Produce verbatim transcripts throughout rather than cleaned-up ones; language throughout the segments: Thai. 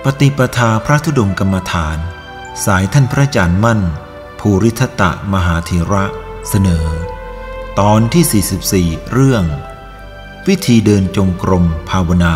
ปฏิปทาพระธุดงค์กรรมฐานสายท่านพระอาจารย์มั่นภูริทัตตมหาเถระเสนอตอนที่สี่สิบสี่เรื่องวิธีเดินจงกรมภาวนา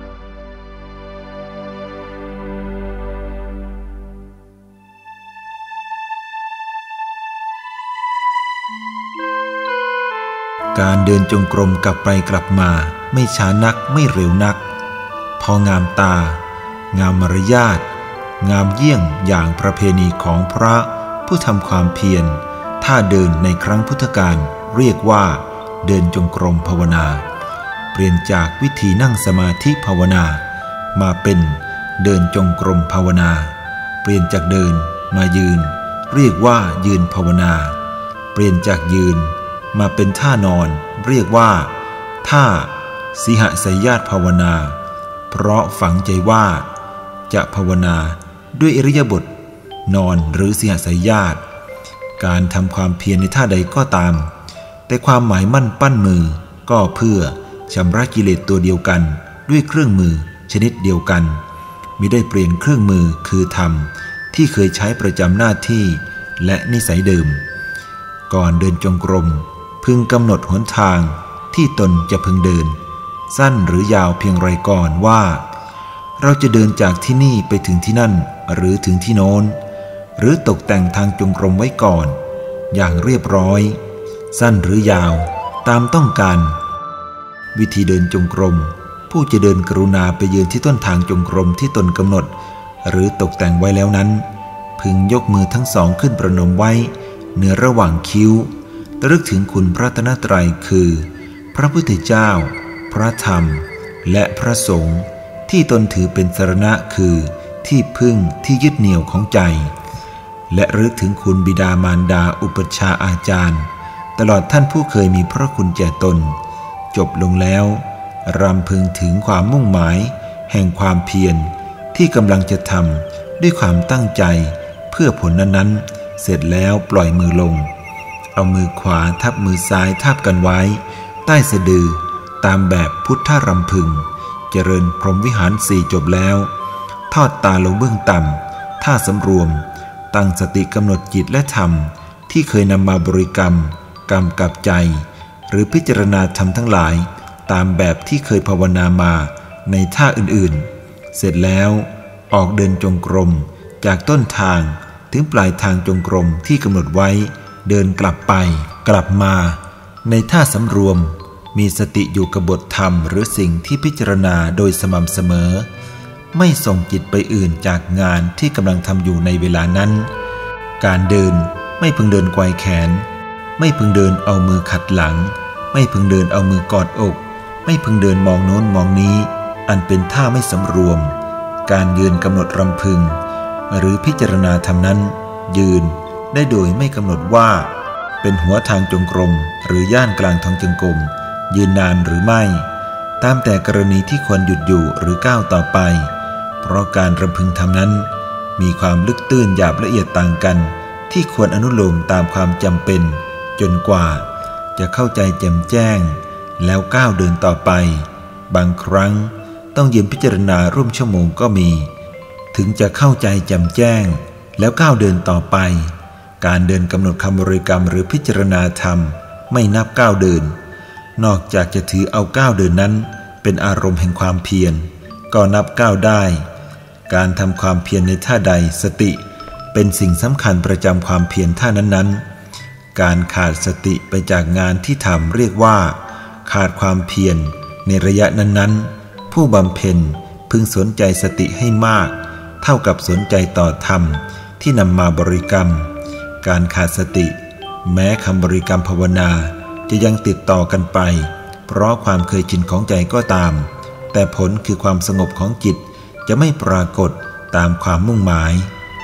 การเดินจงกรมกลับไปกลับมาไม่ช้านักไม่เร็วนักพองามตางามมารยาทงามเยี่ยงอย่างประเพณีของพระผู้ทำความเพียรท่าเดินในครั้งพุทธกาลเรียกว่าเดินจงกรมภาวนาเปลี่ยนจากวิธีนั่งสมาธิภาวนามาเป็นเดินจงกรมภาวนาเปลี่ยนจากเดินมายืนเรียกว่ายืนภาวนาเปลี่ยนจากยืนมาเป็นท่านอนเรียกว่าท่าสิหสยญาตภาวนาเพราะฝังใจว่าจะภาวนาด้วยอิริยาบถนอนหรือสิหสยญาตการทำความเพียรในท่าใดก็ตามแต่ความหมายมั่นปั้นมือก็เพื่อชำระกิเลสตัวเดียวกันด้วยเครื่องมือชนิดเดียวกันมิได้เปลี่ยนเครื่องมือคือธรรมที่เคยใช้ประจำหน้าที่และนิสัยเดิมก่อนเดินจงกรมพึงกำหนดหนทางที่ตนจะพึงเดินสั้นหรือยาวเพียงไรก่อนว่าเราจะเดินจากที่นี่ไปถึงที่นั่นหรือถึงที่โน้นหรือตกแต่งทางจงกรมไว้ก่อนอย่างเรียบร้อยสั้นหรือยาวตามต้องการวิธีเดินจงกรมผู้จะเดินกรุณาไปยืนที่ต้นทางจงกรมที่ตนกำหนดหรือตกแต่งไว้แล้วนั้นพึงยกมือทั้งสองขึ้นประนมไว้เหนือระหว่างคิ้วระลึกถึงคุณพระรัตนตรัยคือพระพุทธเจ้าพระธรรมและพระสงฆ์ที่ตนถือเป็นสรณะคือที่พึ่งที่ยึดเหนี่ยวของใจและระลึกถึงคุณบิดามารดาอุปัชฌาย์อาจารย์ตลอดท่านผู้เคยมีพระคุณแก่ตนจบลงแล้วรำพึงถึงความมุ่งหมายแห่งความเพียรที่กำลังจะทำด้วยความตั้งใจเพื่อผลนั้นๆเสร็จแล้วปล่อยมือลงเอามือขวาทับมือซ้ายทับกันไว้ใต้สะดือตามแบบพุทธรำพึงเจริญพรหมวิหารสี่จบแล้วทอดตาลงเบื้องต่ำท่าสำรวมตั้งสติกำหนดจิตและธรรมที่เคยนำมาบริกรรมกำกับใจหรือพิจารณาธรรมทั้งหลายตามแบบที่เคยภาวนามาในท่าอื่นๆเสร็จแล้วออกเดินจงกรมจากต้นทางถึงปลายทางจงกรมที่กำหนดไว้เดินกลับไปกลับมาในท่าสำรวมมีสติอยู่กับบทธรรมหรือสิ่งที่พิจารณาโดยสม่ำเสมอไม่ส่งจิตไปอื่นจากงานที่กำลังทำอยู่ในเวลานั้นการเดินไม่พึงเดินไกวแขนไม่พึงเดินเอามือขัดหลังไม่พึงเดินเอามือกอดอกไม่พึงเดินมองโน้นมองนี้อันเป็นท่าไม่สำรวมการยืนกำหนดรำพึงหรือพิจารณาธรรมนั้นยืนได้โดยไม่กำหนดว่าเป็นหัวทางจงกรมหรือย่านกลางทางจงกรมยืนนานหรือไม่ตามแต่กรณีที่ควรหยุดอยู่หรือก้าวต่อไปเพราะการรำพึงธรรมนั้นมีความลึกตื้นหยาบละเอียดต่างกันที่ควรอนุโลมตามความจำเป็นจนกว่าจะเข้าใจแจ่มแจ้งแล้วก้าวเดินต่อไปบางครั้งต้องยืนพิจารณาร่วมชั่วโมงก็มีถึงจะเข้าใจแจ่มแจ้งแล้วก้าวเดินต่อไปการเดินกำหนดคำบริกรรมหรือพิจารณาธรรมไม่นับก้าวเดินนอกจากจะถือเอาก้าวเดินนั้นเป็นอารมณ์แห่งความเพียรก็นับก้าวได้การทำความเพียรในท่าใดสติเป็นสิ่งสำคัญประจำความเพียรท่านั้นๆการขาดสติไปจากงานที่ทำเรียกว่าขาดความเพียรในระยะนั้นๆผู้บำเพ็ญพึงสนใจสติให้มากเท่ากับสนใจต่อธรรมที่นำมาบริกรรมการขาดสติแม้คำบริกรรมภาวนาจะยังติดต่อกันไปเพราะความเคยชินของใจก็ตามแต่ผลคือความสงบของจิตจะไม่ปรากฏตามความมุ่งหมาย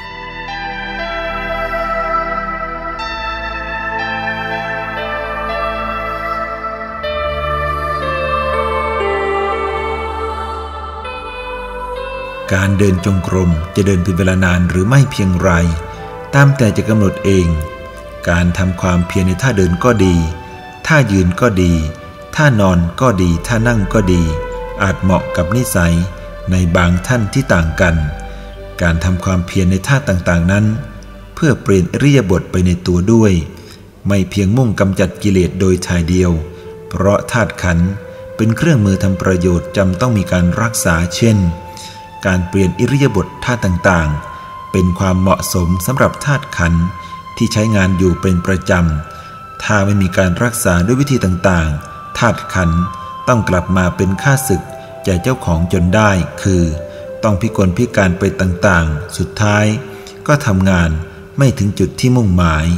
การเดินจงกรมจะเดินเป็นเวลานานหรือไม่เพียงไรตามแต่จะกำหนดเองการทำความเพียรในท่าเดินก็ดีท่ายืนก็ดีท่านอนก็ดีท่านั่งก็ดีอาจเหมาะกับนิสัยในบางท่านที่ต่างกันการทำความเพียรในท่าต่างๆนั้นเพื่อเปลี่ยนอิริยาบถไปในตัวด้วยไม่เพียงมุ่งกำจัดกิเลสโดยทายเดียวเพราะธาตุขันธ์เป็นเครื่องมือทำประโยชน์จำต้องมีการรักษาเช่นการเปลี่ยนอิริยาบถท่าต่างๆเป็นความเหมาะสมสำหรับธาตุขันธ์ที่ใช้งานอยู่เป็นประจำถ้าไม่มีการรักษาด้วยวิธีต่างๆธาตุขันธ์ต้องกลับมาเป็นข้าศึกแก่เจ้าของจนได้คือต้องพิกลพิการไปต่างๆสุดท้ายก็ทำงานไม่ถึงจุดที่มุ่งหมาย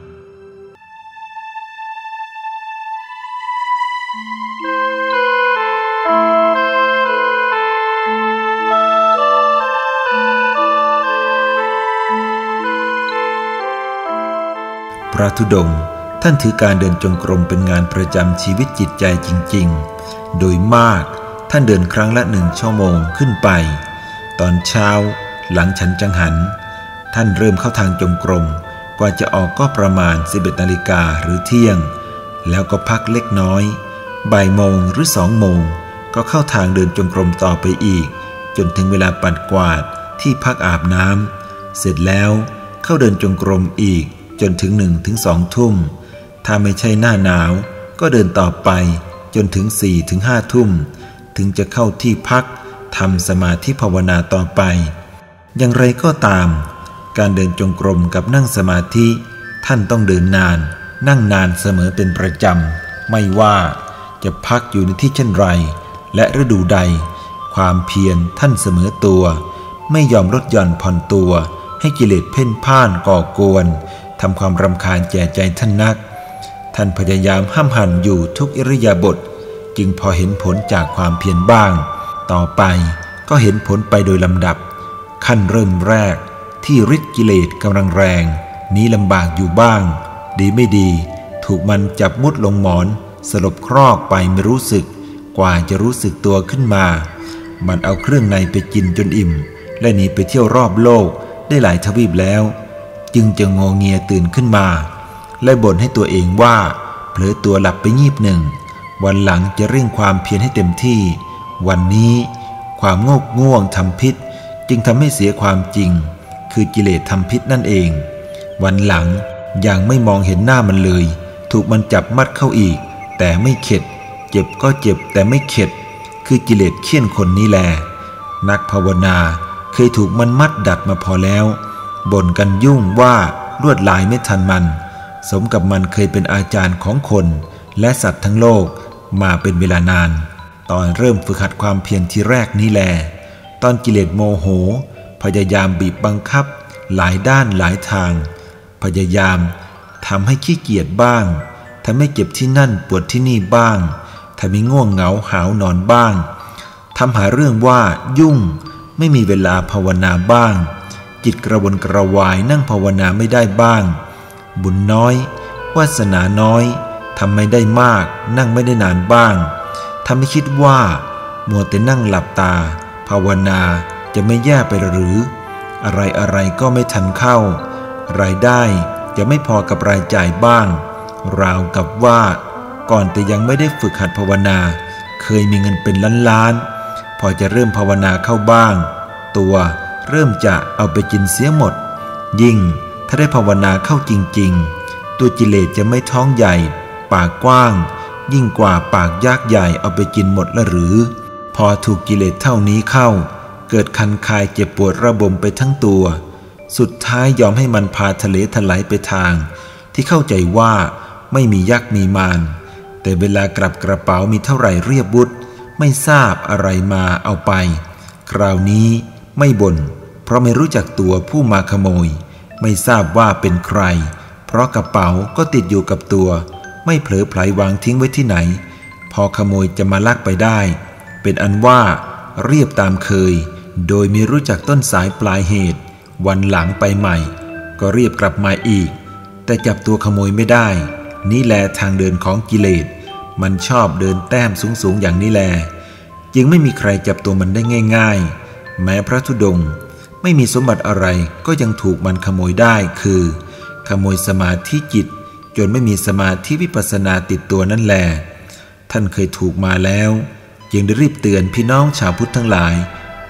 พระธุดงค์ท่านถือการเดินจงกรมเป็นงานประจำชีวิตจิตใจจริงๆโดยมากท่านเดินครั้งละหนึ่งชั่วโมงขึ้นไปตอนเช้าหลังฉันจังหันท่านเริ่มเข้าทางจงกรมกว่าจะออกก็ประมาณสิบเอ็ดนาฬิกาหรือเที่ยงแล้วก็พักเล็กน้อยบ่ายโมงหรือสองโมงก็เข้าทางเดินจงกรมต่อไปอีกจนถึงเวลาปัดกวาดที่พักอาบน้ำเสร็จแล้วเข้าเดินจงกรมอีกจนถึงหนึ่งถึงสองทุ่มถ้าไม่ใช่หน้าหนาวก็เดินต่อไปจนถึงสี่ถึงห้าทุ่มถึงจะเข้าที่พักทำสมาธิภาวนาต่อไปอย่างไรก็ตามการเดินจงกรมกับนั่งสมาธิท่านต้องเดินนานนั่งนานเสมอเป็นประจำไม่ว่าจะพักอยู่ในที่เช่นไรและฤดูใดความเพียรท่านเสมอตัวไม่ยอมลดหย่อนผ่อนตัวให้กิเลสเพ่นพ่านก่อกวนทำความรำคาญแก่ใจท่านนักท่านพยายามห้ามหันอยู่ทุกอิริยาบถจึงพอเห็นผลจากความเพียรบ้างต่อไปก็เห็นผลไปโดยลำดับขั้นเริ่มแรกที่ฤทธิ์กิเลสกำลังแรงนี้ลำบากอยู่บ้างดีไม่ดีถูกมันจับมุดลงหมอนสลบครอกไปไม่รู้สึกกว่าจะรู้สึกตัวขึ้นมามันเอาเครื่องในไปกินจนอิ่มและหนีไปเที่ยวรอบโลกได้หลายทวีปแล้วจึงจะงอเงียตื่นขึ้นมาและบ่นให้ตัวเองว่าเผลอตัวหลับไปงีบหนึ่งวันหลังจะเร่งความเพียรให้เต็มที่วันนี้ความโงกง่วงทำพิษจึงทำให้เสียความจริงคือกิเลสทำพิษนั่นเองวันหลังยังไม่มองเห็นหน้ามันเลยถูกมันจับมัดเข้าอีกแต่ไม่เข็ดเจ็บก็เจ็บแต่ไม่เข็ดคือกิเลสเคี่ยนคนนี้แลนักภาวนาเคยถูกมันมัดดัดมาพอแล้วบ่นกันยุ่งว่าลวดลายไม่ทันมันสมกับมันเคยเป็นอาจารย์ของคนและสัตว์ทั้งโลกมาเป็นเวลานานตอนเริ่มฝึกหัดความเพียรทีแรกนี้แลตอนกิเลสโมโหพยายามบีบบังคับหลายด้านหลายทางพยายามทำให้ขี้เกียจบ้างทำให้เจ็บที่นั่นปวดที่นี่บ้างทำให้ง่วงเหงาหาวนอนบ้างทำหาเรื่องว่ายุ่งไม่มีเวลาภาวนาบ้างจิตกระวนกระวายนั่งภาวนาไม่ได้บ้างบุญน้อยวาสนาน้อยทำไม่ได้มากนั่งไม่ได้นานบ้างทำให้คิดว่ามัวแต่นั่งหลับตาภาวนาจะไม่แย่ไปหรืออะไรอะไรก็ไม่ทันเข้ารายได้จะไม่พอกับรายจ่ายบ้างราวกับว่าก่อนแต่ยังไม่ได้ฝึกหัดภาวนาเคยมีเงินเป็นล้านล้านพอจะเริ่มภาวนาเข้าบ้างตัวเริ่มจะเอาไปกินเสียหมดยิ่งถ้าได้ภาวนาเข้าจริงๆตัวกิเลสจะไม่ท้องใหญ่ปากกว้างยิ่งกว่าปากยากใหญ่เอาไปกินหมดละหรือพอถูกกิเลสเท่านี้เข้าเกิดคันคายเจ็บปวดระบมไปทั้งตัวสุดท้ายยอมให้มันพาทะเลถลายไปทางที่เข้าใจว่าไม่มียักษ์มีมารแต่เวลากลับกระเป๋ามีเท่าไหร่เรียบวุฒไม่ทราบอะไรมาเอาไปคราวนี้ไม่บ่นเพราะไม่รู้จักตัวผู้มาขโมยไม่ทราบว่าเป็นใครเพราะกระเป๋าก็ติดอยู่กับตัวไม่เผลอไผลวางทิ้งไว้ที่ไหนพอขโมยจะมาลักไปได้เป็นอันว่าเรียบตามเคยโดยไม่รู้จักต้นสายปลายเหตุวันหลังไปใหม่ก็เรียบกลับมาอีกแต่จับตัวขโมยไม่ได้นี่แลทางเดินของกิเลสมันชอบเดินแต้มสูงๆอย่างนี้แลจึงไม่มีใครจับตัวมันได้ง่ายๆแม้พระธุดงค์ไม่มีสมบัติอะไรก็ยังถูกมันขโมยได้คือขโมยสมาธิจิตจนไม่มีสมาธิวิปัสสนาติดตัวนั่นแหละท่านเคยถูกมาแล้วจึงได้รีบเตือนพี่น้องชาวพุทธทั้งหลาย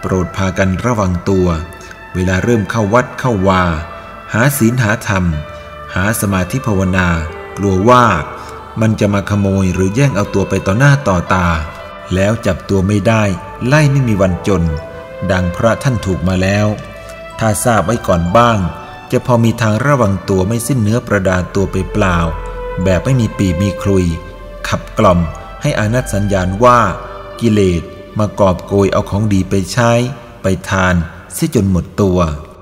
โปรดพากันระวังตัวเวลาเริ่มเข้าวัดเข้าวาหาศีลหาธรรมหาสมาธิภาวนากลัวว่ามันจะมาขโมยหรือแย่งเอาตัวไปต่อหน้าต่อตาแล้วจับตัวไม่ได้ไล่ไม่มีวันจนดังพระท่านถูกมาแล้วถ้าทราบไว้ก่อนบ้างจะพอมีทางระวังตัวไม่สิ้นเนื้อประดาตัวไปเปล่าแบบไม่มีปีมีคลุยขับกล่อมให้อานัตสัญญาณว่ากิเลสมากอบโกยเอาของดีไปใช้ไปทานเสียจนหมดตัว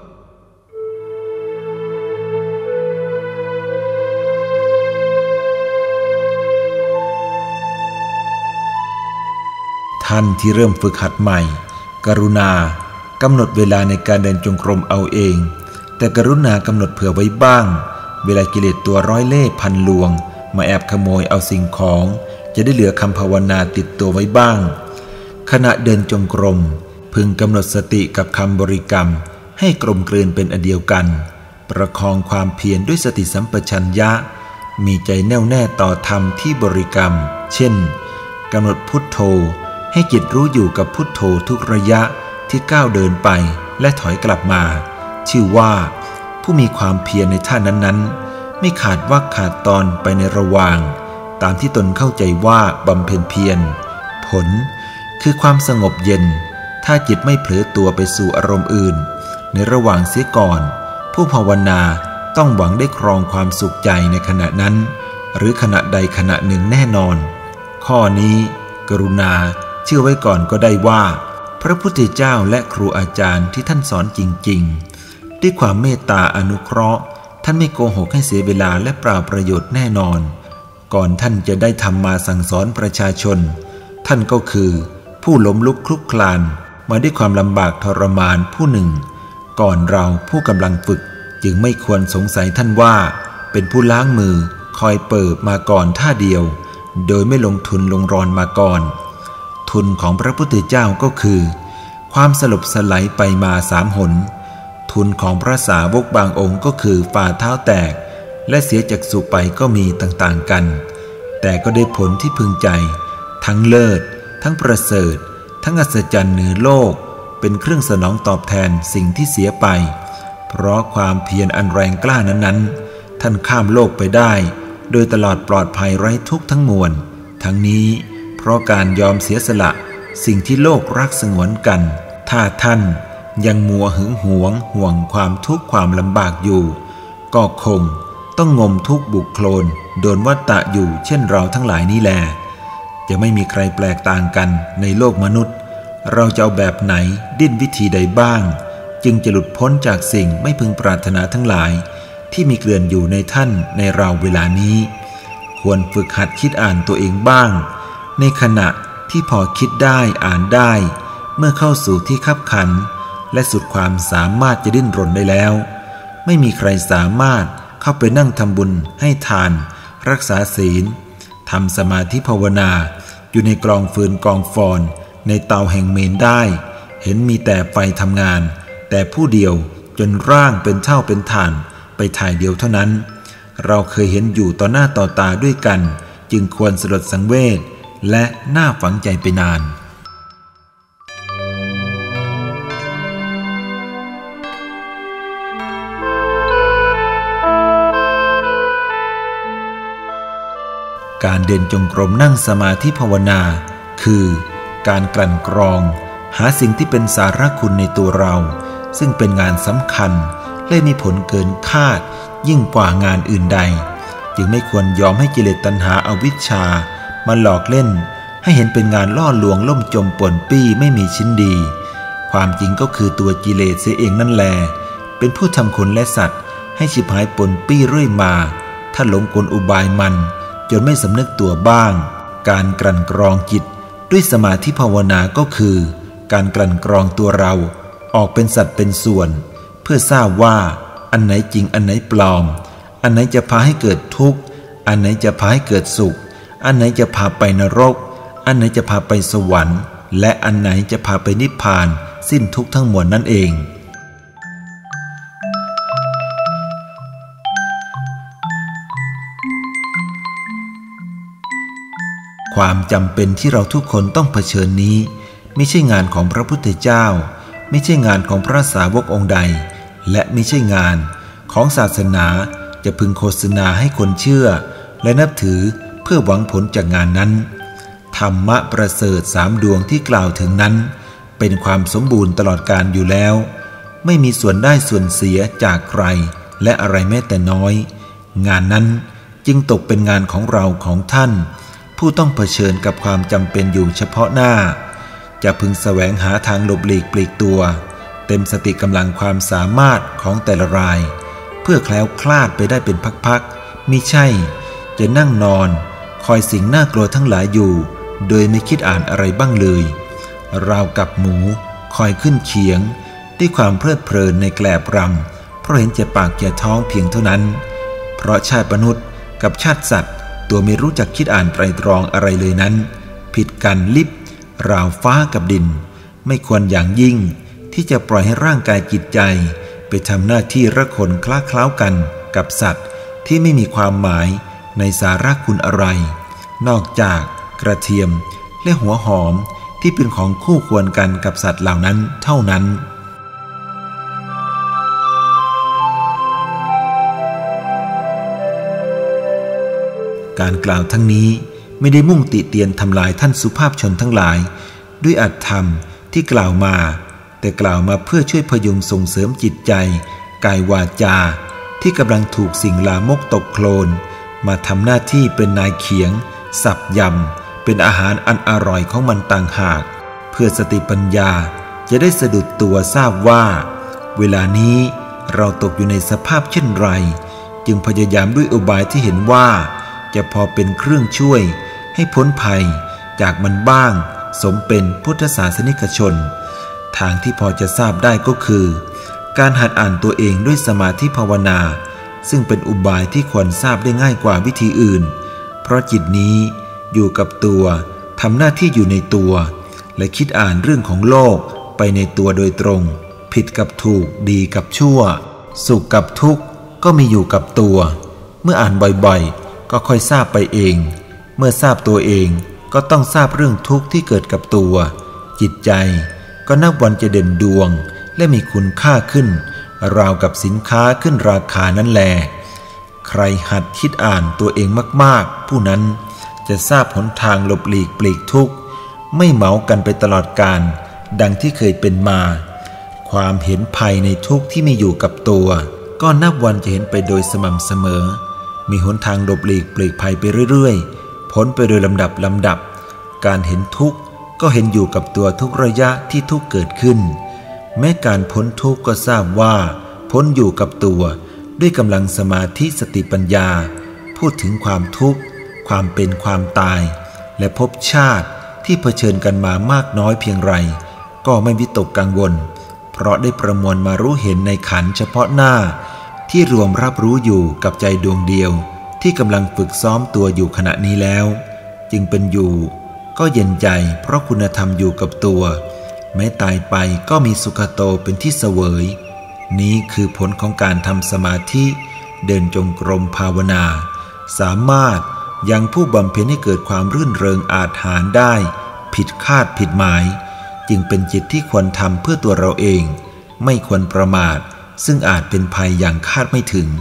ท่านที่เริ่มฝึกหัดใหม่กรุณากำหนดเวลาในการเดินจงกรมเอาเองแต่กรุณากำหนดเผื่อไว้บ้างเวลากิเลสตัวร้อยเล่ห์พันลวงมาแอบขโมยเอาสิ่งของจะได้เหลือคำภาวนาติดตัวไว้บ้างขณะเดินจงกรมพึงกำหนดสติกับคำบริกรรมให้กลมกลืนเป็นอันเดียวกันประคองความเพียรด้วยสติสัมปชัญญะมีใจแน่วแน่ต่อธรรมที่บริกรรมเช่นกำหนดพุทโธให้จิตรู้อยู่กับพุทโธทุกระยะที่ก้าวเดินไปและถอยกลับมาชื่อว่าผู้มีความเพียรในท่านั้นๆไม่ขาดวรรคขาดตอนไปในระหว่างตามที่ตนเข้าใจว่าบำเพ็ญเพียรผลคือความสงบเย็นถ้าจิตไม่เผลอตัวไปสู่อารมณ์อื่นในระหว่างเสียก่อนผู้ภาวนาต้องหวังได้ครองความสุขใจในขณะนั้นหรือขณะใดขณะหนึ่งแน่นอนข้อนี้กรุณาเชื่อไว้ก่อนก็ได้ว่าพระพุทธเจ้าและครูอาจารย์ที่ท่านสอนจริงๆด้วยความเมตตาอนุเคราะห์ท่านไม่โกหกให้เสียเวลาและเปล่าประโยชน์แน่นอนก่อนท่านจะได้ทำมาสั่งสอนประชาชนท่านก็คือผู้ล้มลุกคลุกคลานมาด้วยความลำบากทรมานผู้หนึ่งก่อนเราผู้กำลังฝึกจึงไม่ควรสงสัยท่านว่าเป็นผู้ล้างมือคอยเปิดมาก่อนท่าเดียวโดยไม่ลงทุนลงรอนมาก่อนทุนของพระพุทธเจ้าก็คือความสลบสลายไปมาสามหนทุนของพระสาวกบางองค์ก็คือฝ่าเท้าแตกและเสียจักษุไปก็มีต่างๆกันแต่ก็ได้ผลที่พึงใจทั้งเลิศทั้งประเสริฐทั้งอัศจรรย์เหนือโลกเป็นเครื่องสนองตอบแทนสิ่งที่เสียไปเพราะความเพียรอันแรงกล้านั้นๆท่านข้ามโลกไปได้โดยตลอดปลอดภัยไร้ทุกข์ทั้งมวลทั้งนี้เพราะการยอมเสียสละสิ่งที่โลกรักสงวนกันถ้าท่านยังมัวหึงหวงห่วงความทุกข์ความลำบากอยู่ก็คงต้องงมทุกข์บุกโคลนโดนวัฏฏะอยู่เช่นเราทั้งหลายนี้แลจะไม่มีใครแปลกต่างกันในโลกมนุษย์เราจะเอาแบบไหนดิ้นวิธีใดบ้างจึงจะหลุดพ้นจากสิ่งไม่พึงปรารถนาทั้งหลายที่มีเกลื่อนอยู่ในท่านในเราเวลานี้ควรฝึกหัดคิดอ่านตัวเองบ้างในขณะที่พอคิดได้อ่านได้เมื่อเข้าสู่ที่คับขันและสุดความสามารถจะดิ้นรนได้แล้วไม่มีใครสามารถเข้าไปนั่งทำบุญให้ทานรักษาศีลทำสมาธิภาวนาอยู่ในกองฟืนกองฟอนในเตาแห่งเมนได้เห็นมีแต่ไฟทำงานแต่ผู้เดียวจนร่างเป็นเท่าเป็นฐานไปถ่ายเดียวเท่านั้นเราเคยเห็นอยู่ต่อหน้าต่อตาด้วยกันจึงควรสลดสังเวชและน่าฝังใจไปนานการเดินจงกรมนั่งสมาธิภาวนาคือการกลั่นกรองหาสิ่งที่เป็นสาระคุณในตัวเราซึ่งเป็นงานสำคัญและมีผลเกินคาดยิ่งกว่างานอื่นใดจึงไม่ควรยอมให้กิเลสตัณหาอวิชชามาหลอกเล่นให้เห็นเป็นงานล่อลวงล่มจมป่นปี้ไม่มีชิ้นดีความจริงก็คือตัวกิเลสเสียเองนั่นแลเป็นผู้ทำคนและสัตว์ให้ฉิบหายป่นปี้เรื่อยมาถ้าหลงกลอุบายมันจนไม่สำนึกตัวบ้างการกลั่นกรองจิตด้วยสมาธิภาวนาก็คือการกลั่นกรองตัวเราออกเป็นสัตว์เป็นส่วนเพื่อทราบว่าอันไหนจริงอันไหนปลอมอันไหนจะพาให้เกิดทุกข์อันไหนจะพาให้เกิดสุขอันไหนจะพาไปนรกอันไหนจะพาไปสวรรค์และอันไหนจะพาไปนิพพานสิ้นทุกข์ทั้งมวลนั่นเองความจำเป็นที่เราทุกคนต้องเผชิญนี้ไม่ใช่งานของพระพุทธเจ้าไม่ใช่งานของพระสาวกองค์ใดและไม่ใช่งานของศาสนาจะพึงโฆษณาให้คนเชื่อและนับถือเพื่อหวังผลจากงานนั้นธรรมะประเสริฐสามดวงที่กล่าวถึงนั้นเป็นความสมบูรณ์ตลอดกาลอยู่แล้วไม่มีส่วนได้ส่วนเสียจากใครและอะไรแม้แต่น้อยงานนั้นจึงตกเป็นงานของเราของท่านผู้ต้องเผชิญกับความจำเป็นอยู่เฉพาะหน้าจะพึงแสวงหาทางหลบหลีกปลีกตัวเต็มสติกำลังความสามารถของแต่ละรายเพื่อแคล้วคลาดไปได้เป็นพักๆมิใช่จะนั่งนอนคอยสิ่งน่ากลัวทั้งหลายอยู่โดยไม่คิดอ่านอะไรบ้างเลยราวกับหมูคอยขึ้นเขียงด้วยความเพลิดเพลินในแกลบรำเพราะเห็นแก่ปากแก่ท้องเพียงเท่านั้นเพราะชาติมนุษย์กับชาติสัตว์ตัวไม่รู้จักคิดอ่านไตรตรองอะไรเลยนั้นผิดกันลิบราวฟ้ากับดินไม่ควรอย่างยิ่งที่จะปล่อยให้ร่างกายจิตใจไปทำหน้าที่ระคนคล้าคล้ากันกับสัตว์ที่ไม่มีความหมายในสาระคุณอะไรนอกจากกระเทียมและหัวหอมที่เป็นของคู่ควรกันกับสัตว์เหล่านั้นเท่านั้นการกล่าวทั้งนี้ไม่ได้มุ่งติเตียนทำลายท่านสุภาพชนทั้งหลายด้วยอรรถธรรมที่กล่าวมาแต่กล่าวมาเพื่อช่วยพยุงส่งเสริมจิตใจกายวาจาที่กำลังถูกสิ่งลามกตกโคลนมาทำหน้าที่เป็นนายเขียงสับยำเป็นอาหารอันอร่อยของมันต่างหากเพื่อสติปัญญาจะได้สะดุดตัวทราบว่าเวลานี้เราตกอยู่ในสภาพเช่นไรจึงพยายามด้วยอุบายที่เห็นว่าจะพอเป็นเครื่องช่วยให้พ้นภัยจากมันบ้างสมเป็นพุทธศาสนิกชนทางที่พอจะทราบได้ก็คือการหัดอ่านตัวเองด้วยสมาธิภาวนาซึ่งเป็นอุบายที่ควรทราบได้ง่ายกว่าวิธีอื่นเพราะจิตนี้อยู่กับตัวทำหน้าที่อยู่ในตัวและคิดอ่านเรื่องของโลกไปในตัวโดยตรงผิดกับถูกดีกับชั่วสุขกับทุกข์ก็มีอยู่กับตัวเมื่ออ่านบ่อยๆก็ค่อยทราบไปเองเมื่อทราบตัวเองก็ต้องทราบเรื่องทุกข์ที่เกิดกับตัวจิตใจก็นับวันจะเด่นดวงและมีคุณค่าขึ้นราวกับสินค้าขึ้นราคานั่นแลใครหัดคิดอ่านตัวเองมากๆผู้นั้นจะทราบหนทางหลบหลีกปลีกทุกข์ไม่เหมากันไปตลอดกาลดังที่เคยเป็นมาความเห็นภัยในทุกข์ที่มีอยู่กับตัวก็นับวันจะเห็นไปโดยสม่ำเสมอมีหนทางหลบหลีกปลีกภัยไปเรื่อยๆพ้นไปโดยลำดับลำดับการเห็นทุกข์ก็เห็นอยู่กับตัวทุกระยะที่ทุกข์เกิดขึ้นแม้การพ้นทุกข์ก็ทราบว่าพ้นอยู่กับตัวด้วยกำลังสมาธิสติปัญญาพูดถึงความทุกข์ความเป็นความตายและภพชาติที่เผชิญกันมามากน้อยเพียงไรก็ไม่วิตกกังวลเพราะได้ประมวลมารู้เห็นในขันธ์เฉพาะหน้าที่รวมรับรู้อยู่กับใจดวงเดียวที่กำลังฝึกซ้อมตัวอยู่ขณะนี้แล้วจึงเป็นอยู่ก็เย็นใจเพราะคุณธรรมอยู่กับตัวแม้ตายไปก็มีสุขโตเป็นที่เสวยนี้คือผลของการทำสมาธิเดินจงกรมภาวนาสามารถยังผู้บำเพ็ญให้เกิดความรื่นเริงอาจหาญได้ผิดคาดผิดหมายจึงเป็นจิตที่ควรทำเพื่อตัวเราเองไม่ควรประมาทซึ่งอาจเป็นภัยอย่างคาดไม่ถึง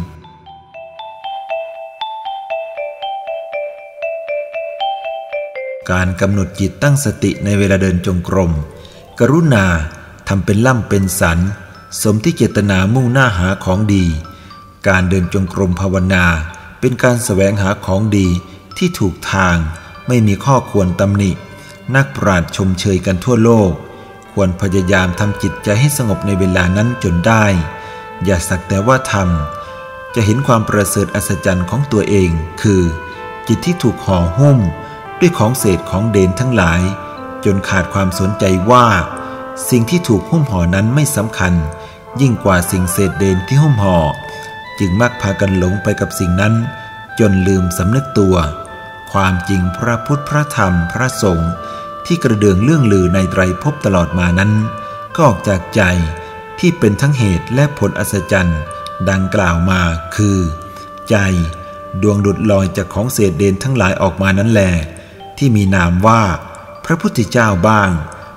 การกำหนดจิตตั้งสติในเวลาเดินจงกรมกรุณาทำเป็นล่ำเป็นสันสมที่เจตนามุ่งหน้าหาของดีการเดินจงกรมภาวนาเป็นการแสวงหาของดีที่ถูกทางไม่มีข้อควรตำหนินักปราชญ์ชมเชยกันทั่วโลกควรพยายามทำจิตใจให้สงบในเวลานั้นจนได้อย่าสักแต่ว่าทำจะเห็นความประเสริฐอัศจรรย์ของตัวเองคือจิตที่ถูกห่อหุ้มด้วยของเศษของเด่นทั้งหลายจนขาดความสนใจว่าสิ่งที่ถูกหุ้มห่อนั้นไม่สำคัญยิ่งกว่าสิ่งเศษเด่นที่หุ้มห่อจึงมักพากันหลงไปกับสิ่งนั้นจนลืมสำนึกตัวความจริงพระพุทธพระธรรมพระสงฆ์ที่กระเดื่องเรื่องลือในไตรภพตลอดมานั้นก็ออกจากใจที่เป็นทั้งเหตุและผลอัศจรรย์ดังกล่าวมาคือใจดวงหลุดลอยจากของเศษเด่นทั้งหลายออกมานั้นแลที่มีนามว่าพระพุทธเจ้าบ้าง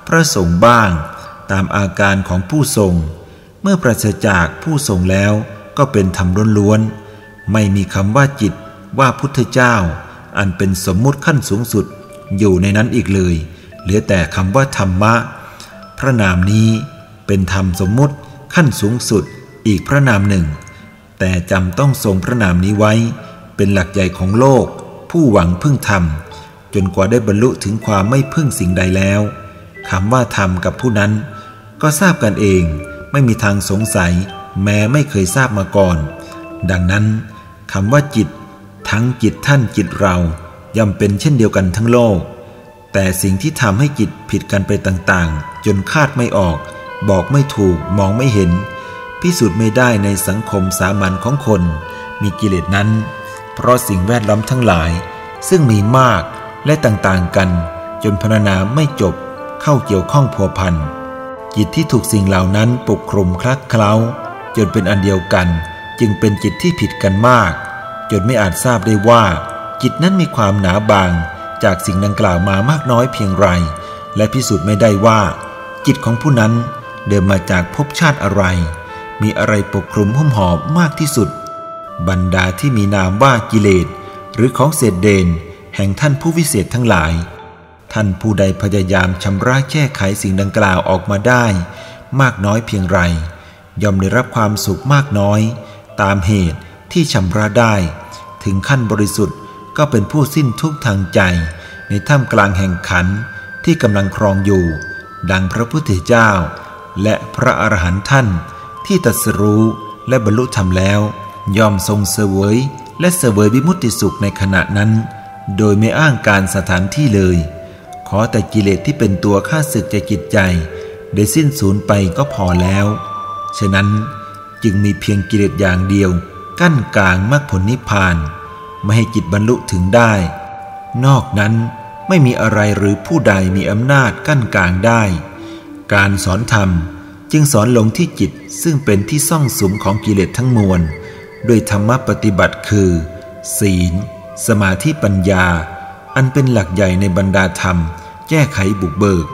พระสงฆ์บ้างตามอาการของผู้ทรงเมื่อปราศจากผู้ทรงแล้วก็เป็นธรรมล้วนๆไม่มีคำว่าจิตว่าพุทธเจ้าอันเป็นสมมุติขั้นสูงสุดอยู่ในนั้นอีกเลยเหลือแต่คำว่าธรรมะพระนามนี้เป็นธรรมสมมุติขั้นสูงสุดอีกพระนามหนึ่งแต่จำต้องทรงพระนามนี้ไว้เป็นหลักใหญ่ของโลกผู้หวังพึ่งธรรมจนกว่าได้บรรลุถึงความไม่พึ่งสิ่งใดแล้วคำว่าธรรมกับผู้นั้นก็ทราบกันเองไม่มีทางสงสัยแม้ไม่เคยทราบมาก่อนดังนั้นคำว่าจิตทั้งจิตท่านจิตเราย่อมเป็นเช่นเดียวกันทั้งโลกแต่สิ่งที่ทำให้จิตผิดกันไปต่างๆจนคาดไม่ออกบอกไม่ถูกมองไม่เห็นพิสูจน์ไม่ได้ในสังคมสามัญของคนมีกิเลสนั้นเพราะสิ่งแวดล้อมทั้งหลายซึ่งมีมากและต่างๆกันจนพรรณนาไม่จบเข้าเกี่ยวข้องพัวพันจิตที่ถูกสิ่งเหล่านั้นปกคลุมคลักเคล้าจนเป็นอันเดียวกันจึงเป็นจิตที่ผิดกันมากจนไม่อาจทราบได้ว่าจิตนั้นมีความหนาบางจากสิ่งดังกล่าวมามากน้อยเพียงไรและพิสูจน์ไม่ได้ว่าจิตของผู้นั้นเดิมมาจากภพชาติอะไรมีอะไรปกคลุมหุ้มห่อมากที่สุดบรรดาที่มีนามว่ากิเลสหรือของเศษเดนแห่งท่านผู้วิเศษทั้งหลายท่านผู้ใดพยายามชำระแก้ไขสิ่งดังกล่าวออกมาได้มากน้อยเพียงไรย่อมได้รับความสุขมากน้อยตามเหตุที่ชำระได้ถึงขั้นบริสุทธิ์ก็เป็นผู้สิ้นทุกข์ทางใจในท่ามกลางแห่งขันธ์ที่กำลังครองอยู่ดังพระพุทธเจ้าและพระอรหันต์ท่านที่ตรัสรู้และบรรลุธรรมแล้วย่อมทรงเสวยและเสวยวิมุตติสุขในขณะนั้นโดยไม่อ้างการสถานที่เลยขอแต่กิเลสที่เป็นตัวฆ่าศึกใจจิตใจได้สิ้นสูญไปก็พอแล้วฉะนั้นจึงมีเพียงกิเลสอย่างเดียวกั้นกลางมรรคผลนิพพานไม่ให้จิตบรรลุถึงได้นอกนั้นไม่มีอะไรหรือผู้ใดมีอำนาจกั้นกลางได้การสอนธรรมจึงสอนลงที่จิตซึ่งเป็นที่ซ่องสุมของกิเลสทั้งมวลด้วยธรรมปฏิบัติคือศีลสมาธิปัญญาอันเป็นหลักใหญ่ในบรรดาธรรมแก้ไขบุกเบิก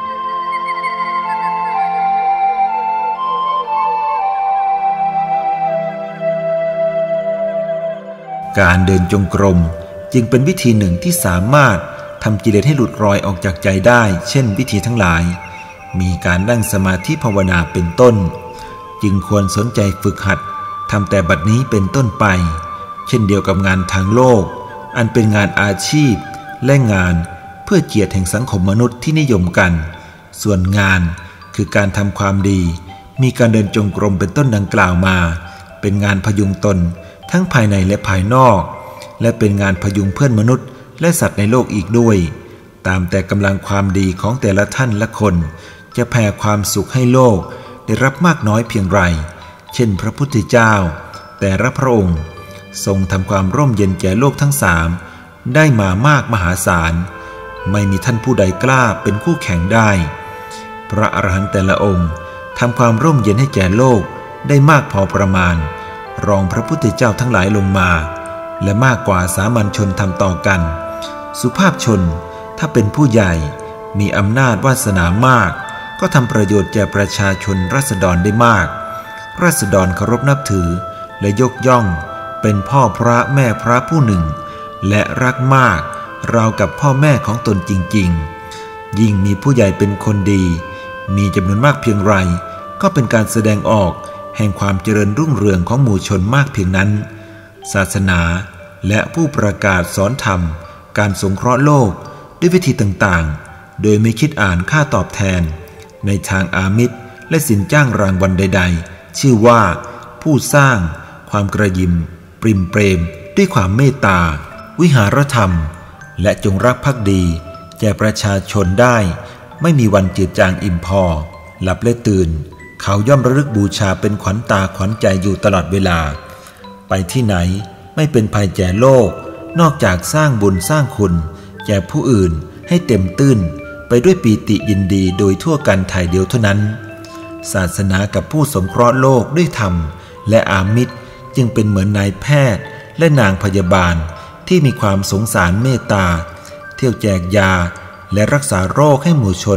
การเดินจงกรมจึงเป็นวิธีหนึ่งที่สามารถทำกิเลสให้หลุดรอยออกจากใจได้เช่นวิธีทั้งหลายมีการนั่งสมาธิภาวนาเป็นต้นจึงควรสนใจฝึกหัดทำแต่บัดนี้เป็นต้นไปเช่นเดียวกับงานทางโลกอันเป็นงานอาชีพและงานเพื่อเกียรติแห่งสังคมมนุษย์ที่นิยมกันส่วนงานคือการทำความดีมีการเดินจงกรมเป็นต้นดังกล่าวมาเป็นงานพยุงตนทั้งภายในและภายนอกและเป็นงานพยุงเพื่อนมนุษย์และสัตว์ในโลกอีกด้วยตามแต่กำลังความดีของแต่ละท่านละคนจะแผ่ความสุขให้โลกได้รับมากน้อยเพียงไรเช่นพระพุทธเจ้าแต่ละพระองค์ทรงทำความร่มเย็นแก่โลกทั้งสามได้มามากมหาศาลไม่มีท่านผู้ใดกล้าเป็นคู่แข่งได้พระอรหันต์แต่ละองค์ทำความร่มเย็นให้แก่โลกได้มากพอประมาณรองพระพุทธเจ้าทั้งหลายลงมาและมากกว่าสามัญชนทำต่อกันสุภาพชนถ้าเป็นผู้ใหญ่มีอำนาจวาสนามากก็ทำประโยชน์แก่ประชาชนราษฎรได้มากราษฎรเคารพนับถือและยกย่องเป็นพ่อพระแม่พระผู้หนึ่งและรักมากราวกับพ่อแม่ของตนจริงๆยิ่งมีผู้ใหญ่เป็นคนดีมีจำนวนมากเพียงไรก็เป็นการแสดงออกแห่งความเจริญรุ่งเรืองของหมู่ชนมากเพียงนั้นศาสนาและผู้ประกาศสอนธรรมการสงเคราะห์โลกด้วยวิธีต่างๆโดยไม่คิดอ่านค่าตอบแทนในทางอามิตรและสินจ้างรางวัลใดๆชื่อว่าผู้สร้างความกระยิมปริมเปรมด้วยความเมตตาวิหารธรรมและจงรักภักดีแก่ประชาชนได้ไม่มีวันจืดจางอิ่มพอหลับและตื่นเขาย่อมระลึกบูชาเป็นขวัญตาขวัญใจอยู่ตลอดเวลาไปที่ไหนไม่เป็นภัยแก่โลกนอกจากสร้างบุญสร้างคุณแก่ผู้อื่นให้เต็มตื้นไปด้วยปีติยินดีโดยทั่วกันถ่ายเดียวเท่านั้นศาสนากับผู้สงเคราะห์โลกด้วยธรรมและอามิตรจึงเป็นเหมือนนายแพทย์และนางพยาบาลที่มีความสงสารเมตตาเที่ยวแจกยาและรักษาโรคให้หมู่ชน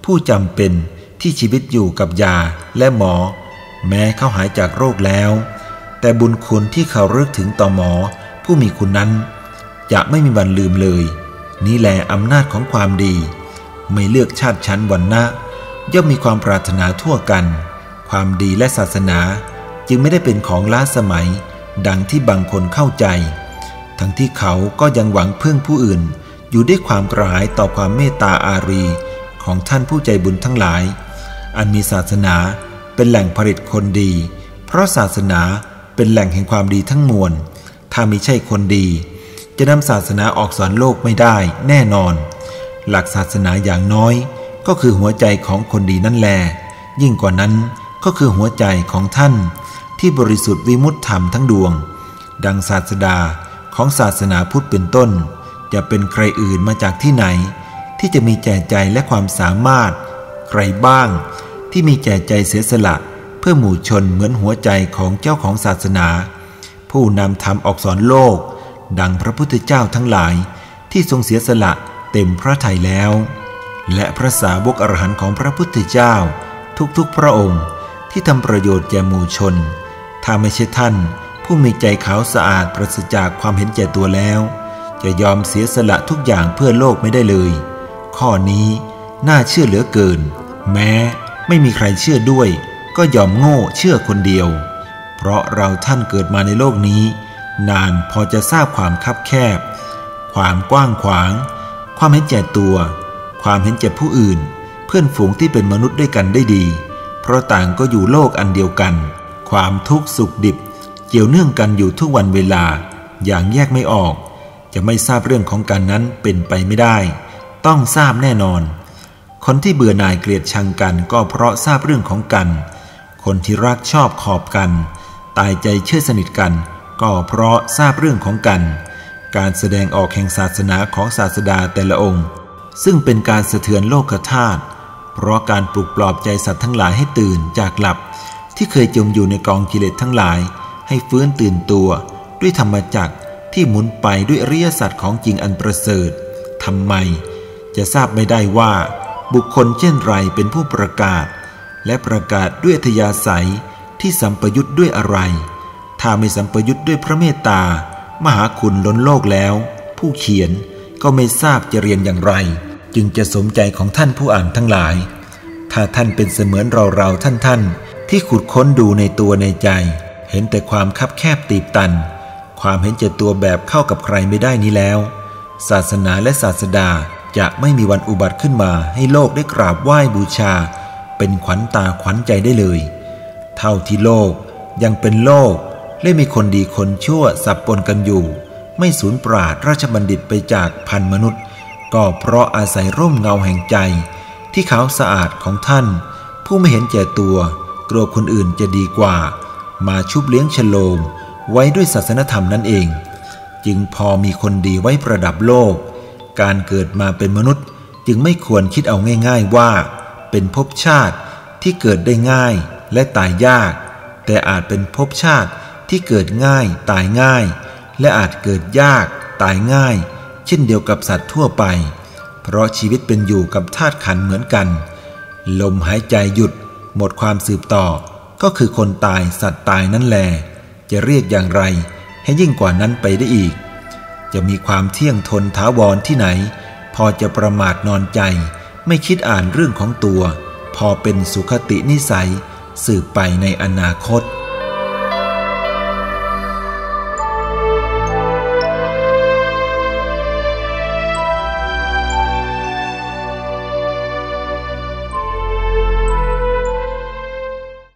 ผู้จำเป็นที่ชีวิตอยู่กับยาและหมอแม้เขาหายจากโรคแล้วแต่บุญคุณที่เขารึกถึงต่อหมอผู้มีคุณนั้นจะไม่มีวันลืมเลยนี่แหละอำนาจของความดีไม่เลือกชาติชั้นวรรณะย่อมมีความปรารถนาทั่วกันความดีและศาสนาจึงไม่ได้เป็นของล้าสมัยดังที่บางคนเข้าใจทั้งที่เขาก็ยังหวังพึ่งผู้อื่นอยู่ด้วยความกระหายต่อความเมตตาอารีของท่านผู้ใจบุญทั้งหลายอันมีศาสนาเป็นแหล่งผลิตคนดีเพราะศาสนาเป็นแหล่งแห่งความดีทั้งมวลถ้ามิใช่คนดีจะนำศาสนาออกสอนโลกไม่ได้แน่นอนหลักศาสนาอย่างน้อยก็คือหัวใจของคนดีนั่นแลยิ่งกว่านั้นก็คือหัวใจของท่านที่บริสุทธิ์วิมุตติธรรมทั้งดวงดังศาสดาของศาสนาพุทธเป็นต้นจะเป็นใครอื่นมาจากที่ไหนที่จะมีแก่ใจและความสามารถใครบ้างที่มีแก่ใจเสียสละเพื่อหมู่ชนเหมือนหัวใจของเจ้าของศาสนาผู้นำธรรมออกสอนโลกดังพระพุทธเจ้าทั้งหลายที่ทรงเสียสละเต็มพระทัยแล้วและพระสาวกอรหันต์ของพระพุทธเจ้าทุกๆพระองค์ที่ทำประโยชน์แก่หมู่ชนถ้าไม่ใช่ท่านผู้มีใจขาวสะอาดปราศจากความเห็นแก่ตัวแล้วจะยอมเสียสละทุกอย่างเพื่อโลกไม่ได้เลยข้อนี้น่าเชื่อเหลือเกินแม้ไม่มีใครเชื่อด้วยก็ยอมโง่เชื่อคนเดียวเพราะเราท่านเกิดมาในโลกนี้นานพอจะทราบความคับแคบความกว้างขวางความเห็นแก่ตัวความเห็นแก่ผู้อื่นเพื่อนฝูงที่เป็นมนุษย์ด้วยกันได้ดีเพราะต่างก็อยู่โลกอันเดียวกันความทุกข์สุขดิบเกี่ยวเนื่องกันอยู่ทุกวันเวลาอย่างแยกไม่ออกจะไม่ทราบเรื่องของกันนั้นเป็นไปไม่ได้ต้องทราบแน่นอนคนที่เบื่อหน่ายเกลียดชังกันก็เพราะทราบเรื่องของกันคนที่รักชอบขอบกันตายใจเชื่อสนิทกันก็เพราะทราบเรื่องของกันการแสดงออกแห่งศาสนาของศาสดาแต่ละองค์ซึ่งเป็นการสะเทือนโลกธาตุเพราะการปลุกปลอบใจสัตว์ทั้งหลายให้ตื่นจากหลับที่เคยจมอยู่ในกองกิเลสทั้งหลายให้ฟื้นตื่นตัวด้วยธรรมจักรที่หมุนไปด้วยอริยสัจของจริงอันประเสริฐทำไมจะทราบไม่ได้ว่าบุคคลเช่นไรเป็นผู้ประกาศและประกาศด้วยอัธยาศัยที่สัมปยุตด้วยอะไรถ้าไม่สัมปยุตด้วยพระเมตตามหาคุณล้นโลกแล้วผู้เขียนก็ไม่ทราบจะเรียนอย่างไรจึงจะสมใจของท่านผู้อ่านทั้งหลายถ้าท่านเป็นเสมือนเราเราท่านท่านที่ขุดค้นดูในตัวในใจเห็นแต่ความคับแคบตีบตันความเห็นแก่ตัวแบบเข้ากับใครไม่ได้นี้แล้วศาสนาและศาสดาจะไม่มีวันอุบัติขึ้นมาให้โลกได้กราบไหว้บูชาเป็นขวัญตาขวัญใจได้เลยเท่าที่โลกยังเป็นโลกและมีคนดีคนชั่วสับปนกันอยู่ไม่สูญปราดราชบัณฑิตไปจากพันมนุษย์ก็เพราะอาศัยร่มเงาแห่งใจที่ขาวสะอาดของท่านผู้ไม่เห็นแก่ตัวกลัวคนอื่นจะดีกว่ามาชุบเลี้ยงฉโลมไว้ด้วยศาสนธรรมนั่นเองจึงพอมีคนดีไว้ประดับโลกการเกิดมาเป็นมนุษย์จึงไม่ควรคิดเอาง่ายๆว่าเป็นภพชาติที่เกิดได้ง่ายและตายยากแต่อาจเป็นภพชาติที่เกิดง่ายตายง่ายและอาจเกิดยากตายง่ายเช่นเดียวกับสัตว์ทั่วไปเพราะชีวิตเป็นอยู่กับธาตุขันธ์เหมือนกันลมหายใจหยุดหมดความสืบต่อก็คือคนตายสัตว์ตายนั่นแลจะเรียกอย่างไรให้ยิ่งกว่านั้นไปได้อีกจะมีความเที่ยงทนถาวรที่ไหนพอจะประมาทนอนใจไม่คิดอ่านเรื่องของตัวพอเป็นสุขตินิสัยสืบไปในอนาคต